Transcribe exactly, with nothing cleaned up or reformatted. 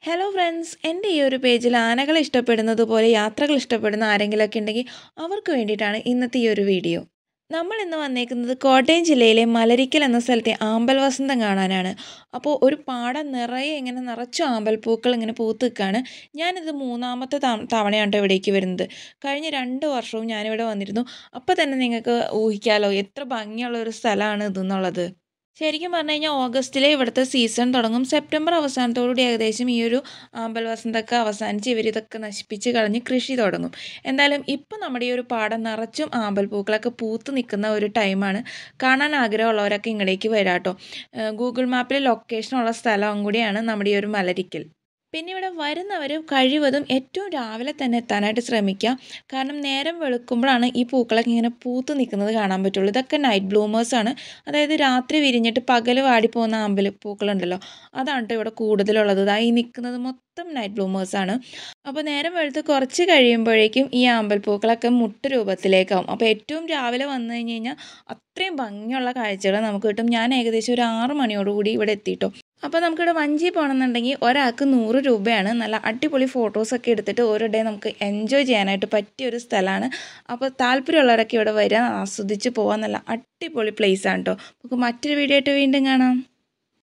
Hello friends, എൻ്റെ ഈ ഒരു പേജിൽ ആനകൾ ഇഷ്ടപ്പെടുന്നത് പോലെ യാത്രകൾ ഇഷ്ടപ്പെടുന്ന ആരെങ്കിലുമൊക്കെ ഉണ്ടെങ്കിൽ അവർക്ക് വേണ്ടിയിട്ടാണ് ഇന്നത്തെ ഈ ഒരു വീഡിയോ. നമ്മൾ ഇന്ന് വന്നേക്കുന്നത് കോട്ടയം ജില്ലയിലെ മലരിക്കൽ എന്ന സ്ഥലത്തെ ആമ്പൽ വസന്തം കാണാനാണ്. അപ്പോൾ ഒരു പാടം നിറയെ ഇങ്ങനെ നിറച്ചു ആമ്പൽ പൂക്കൾ ഇങ്ങനെ പൂത്ത് നിൽക്കുകയാണ്. ഞാനിത് മൂന്നാമത്തെ തവ തവണയാണ് ട്ടോ ഇവിടേക്ക് വരുന്നത്. കഴിഞ്ഞ രണ്ട് വർഷവും ഞാനിവിടെ വന്നിരുന്നു. അപ്പോൾ തന്നെ നിങ്ങൾക്ക് ഊഹിക്കാമല്ലോ എത്ര ഭംഗിയുള്ള ഒരു സ്ഥലമാണ് ഇതെന്നുള്ളത്. ശരിക്കും പറഞ്ഞു കഴിഞ്ഞാൽ ഓഗസ്റ്റിലെ ഇവിടുത്തെ സീസൺ തുടങ്ങും. സെപ്റ്റംബർ അവസാനത്തോടുകൂടി ഏകദേശം ഈ ഒരു ആമ്പൽ വസന്തമൊക്കെ അവസാനിച്ച് ഇവരിതൊക്കെ നശിപ്പിച്ച് കളഞ്ഞ് കൃഷി തുടങ്ങും. എന്തായാലും ഇപ്പം നമ്മുടെ ഈ ഒരു പാടം നിറച്ചും ആമ്പൽ പൂക്കളൊക്കെ പൂത്ത് നിൽക്കുന്ന ഒരു ടൈമാണ്. കാണാൻ ആഗ്രഹമുള്ളവരൊക്കെ ഇങ്ങടേക്ക് വരാം കേട്ടോ. ഗൂഗിൾ മാപ്പിൽ ലൊക്കേഷനുള്ള സ്ഥലവും കൂടിയാണ് നമ്മുടെ ഈ ഒരു മലരിക്കൽ. പിന്നെ ഇവിടെ വരുന്നവർ കഴിവതും ഏറ്റവും രാവിലെ തന്നെ എത്താനായിട്ട് ശ്രമിക്കുക. കാരണം നേരം വെളുക്കുമ്പോഴാണ് ഈ പൂക്കളൊക്കെ ഇങ്ങനെ പൂത്ത് നിൽക്കുന്നത് കാണാൻ പറ്റുള്ളൂ. ഇതൊക്കെ നൈറ്റ് ബ്ലൂമേഴ്സാണ്. അതായത് രാത്രി വിരിഞ്ഞിട്ട് പകൽ വാടിപ്പോകുന്ന ആമ്പൽ പൂക്കളുണ്ടല്ലോ, അതാണ് കേട്ടോ ഇവിടെ കൂടുതലുള്ളത്. ഇതാ ഈ നിൽക്കുന്നത് മൊത്തം നൈറ്റ് ബ്ലൂമേഴ്സാണ്. അപ്പോൾ നേരം വെളുത്ത് കുറച്ച് കഴിയുമ്പോഴേക്കും ഈ ആമ്പൽ പൂക്കളൊക്കെ മുട്ട് രൂപത്തിലേക്കാവും. അപ്പോൾ ഏറ്റവും രാവിലെ വന്നു കഴിഞ്ഞ് കഴിഞ്ഞാൽ അത്രയും ഭംഗിയുള്ള കാഴ്ചകൾ നമുക്ക് കിട്ടും. ഞാൻ ഏകദേശം ഒരു ആറ് മണിയോടുകൂടി ഇവിടെ എത്തിയിട്ടോ. അപ്പോൾ നമുക്കിവിടെ വഞ്ചി പോകണമെന്നുണ്ടെങ്കിൽ ഒരാൾക്ക് നൂറ് രൂപയാണ്. നല്ല അടിപൊളി ഫോട്ടോസൊക്കെ എടുത്തിട്ട് ഓരോ ഡേ നമുക്ക് എൻജോയ് ചെയ്യാനായിട്ട് പറ്റിയൊരു സ്ഥലമാണ്. അപ്പോൾ താല്പര്യമുള്ളവരൊക്കെ ഇവിടെ വരിക, ആസ്വദിച്ച് പോകാൻ. നല്ല അടിപൊളി പ്ലേസാണ് കേട്ടോ. നമുക്ക് മറ്റൊരു വീഡിയോ ആയിട്ട് വീണ്ടും കാണാം.